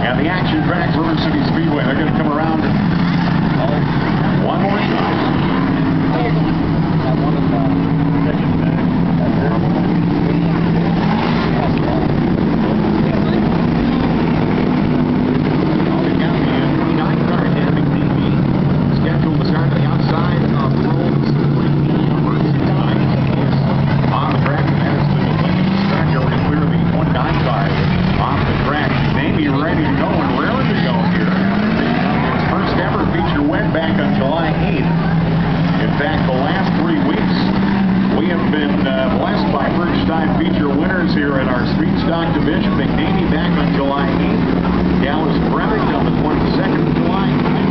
And the action track, River City Speedway, they're going to come around one more time. Back on July 8th. In fact, the last 3 weeks, we have been blessed by first-time feature winners here in our street stock division. McNamee back on July 8th. Dallas Brevik on the 22nd of July.